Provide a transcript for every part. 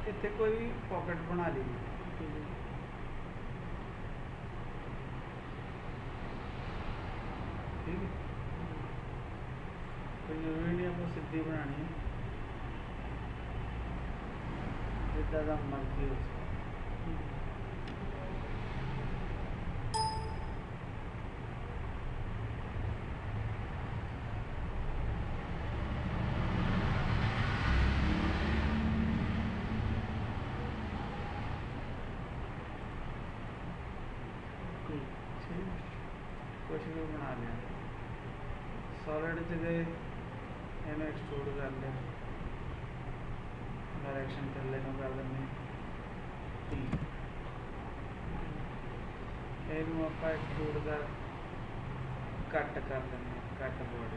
इत्थे कोई पॉकेट बना ली ठीक है, कोई जरूरी नहीं आपको सीधी बनानी है, जितना का मर्जी हो कुछ भी बना लिया। सॉलिड च गए, इन्हें एक्सट्रूड कर लिया, डायरेक्शन कर लेना कर देंगे इनू आप एक्सट्रूड कर कट कर देंगे, कट बॉडी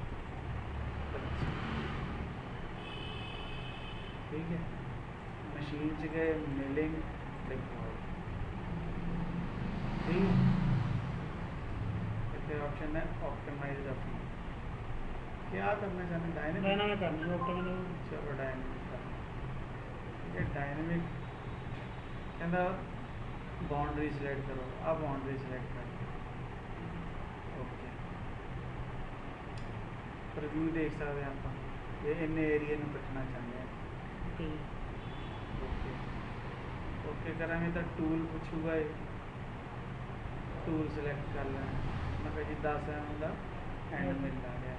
ठीक है। मशीन च गए, मिलिंग देखो ठीक है। ऑप्शन है ऑप्टिमाइज अपनी क्या करना चाहते हैं, डायनामिक करना है ऑप्टिमाइज। चलो डायनामिक करना ठीक है। डायनामिक कहना बाउंड्री सिलेक्ट करो, अब बाउंड्री सिलेक्ट कर ओके। प्रीव्यू देख सकते हैं आप, ये इन एरिया में कटना चाहते हैं ओके। ओके करेंगे तो टूल पूछूगा, टूल सिलेक्ट कर लेना, मैं जी 10 एम का एंड मिल आ गया।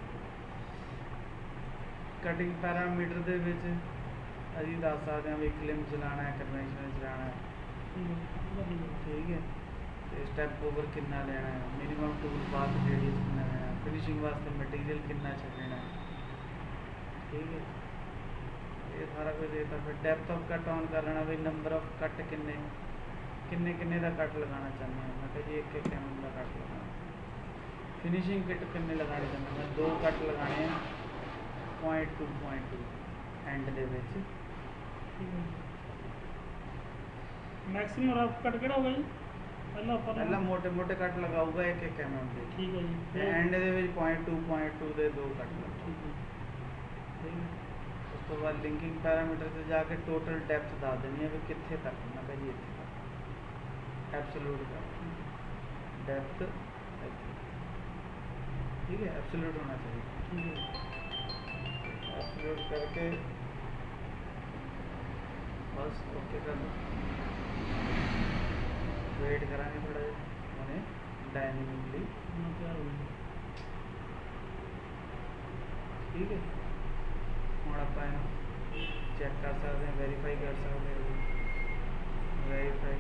कटिंग पैरामीटर दे विच अभी दस सकते हैं भी क्लिम चलाना है, कन्वेंशनल चलाना है ठीक है। तो स्टैप ओवर कितना लेना है, मिनिमम टूल पाथ रेडियस कितना लेना है, फिनिशिंग वास्ते मटीरियल कितना छड्डना है ठीक है। ये सारा कुछ देता। फिर डेप्थ ऑफ कट ऑन कर लेना, भाई नंबर ऑफ कट किन्ने किन्ने किन्ने का कट लगाना चाहते हैं, मैं जी 1 एम का कट लगाना। फिनिशिंग किट किन्ने लगाने चाहते हैं, मैं 2 कट लगाने हैं 0.2 एंड दे विच। मैक्सिमम रफ कट केड़ा होगा जी, पहला मोटे मोटे कट लगाऊगा 1 एम के ठीक है जी। एंड दे विच 0.2 दे 2 कट लगा ठीक है। उस तो बाद लिंकिंग पैरामीटर से जाके टोटल डेप्थ दस देनी है भी कित्थे तक, मैं जी इत्थे तक एब्सोल्यूट कर डेप्थ ठीक है, एब्सोल्यूट होना चाहिए एब्सोल्यूट करके बस ओके कर दो। वेट करांगे थोड़ा उन्हें डायनेमिकली ठीक है। हम आप चेक कर सकते हैं, वेरीफाई कर सकते हैं, वेरीफाई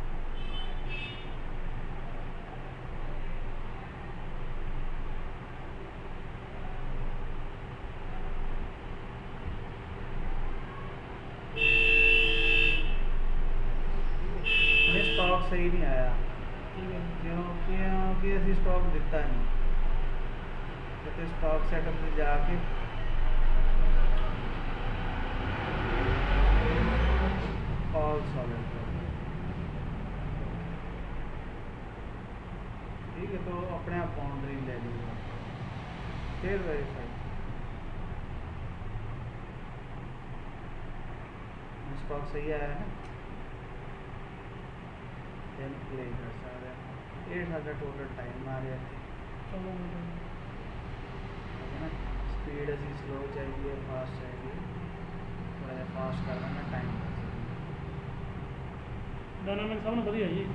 स्टॉक सही नहीं आया क्योंकि असी स्टॉक दिता नहीं, तो स्टॉक सेटअप से जाके ऑल सॉलिड ठीक है। तो अपने आप बाउंड्री ले लीजिए, फिर वेरीफाई स्टॉक सही आया है, देन प्ले कर सकते हैं। ये साਡਾ टोटल टाइम आ रहा है ना। स्पीड असी स्लो चाहिए, फास्ट चाहिए, थोड़ा जिहा फास्ट कर लेंगे टाइम डायनामिक सब वधिया जी।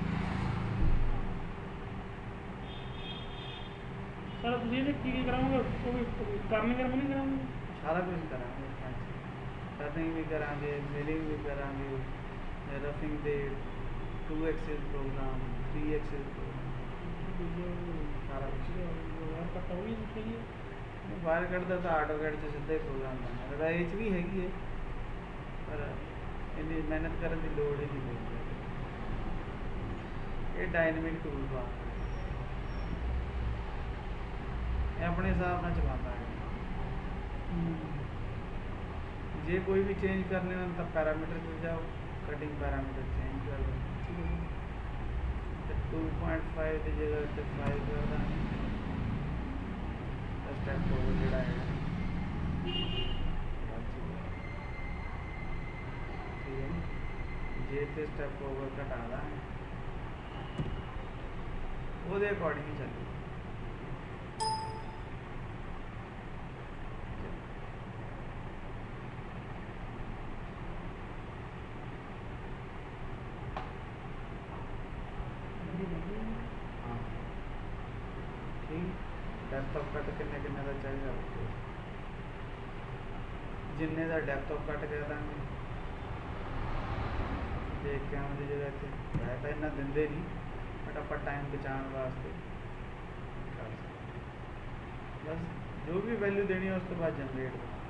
सर तुसीं ये की कराओगे, टर्निंग नहीं कराओगे, सारा कुछ करांगे, टर्निंग भी करांगे, मिलिंग भी करांगे, रफिंग दे 2 एक्सिस प्रोग्राम 3 एक्सिस प्रोग्राम सारा कुछ। वायर कट का तो आटो कैड से सीधा ही प्रोग्राम बनना, रईच भी हैगी है पर इन्नी मेहनत करने की लोड़ ही नहीं पैंदी। ये डायनेमिक टूल बार अपने हिसाब से चलाता है, जे कोई भी चेंज करने हो तो पैरामीटर पे जाओ, कटिंग पैरामीटर चेंज कर लो 2.5 की जगह पे 5 कर देंगे। स्टेप ओवर जोड़ा है ਜੇ ਤੇ ਸਟੈਪ ਓਵਰ ਘਟਾ ਦਾਂਗੇ ਉਹਦੇ ਅਕੋਰਡਿੰਗ ਹੀ ਚੱਲੂ। हाँ ठीक डेप्थ ऑफ कट किन्ने किन्ने का चाहिए जिन्ने का डेप्थ ऑफ कट कह देंगे देख के आने की जगह इतने वैसे तो इन्ना देंगे नहीं बट आप टाइम बचाने वास्ते बस जो भी वैल्यू देनी है उस तो बाद जनरेट